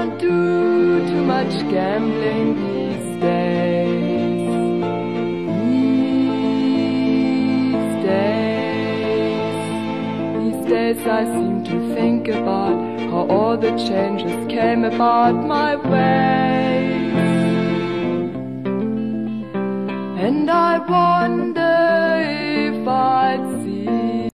can't do too much gambling these days. These days I seem to think about how all the changes came about my way. And I wonder if I'd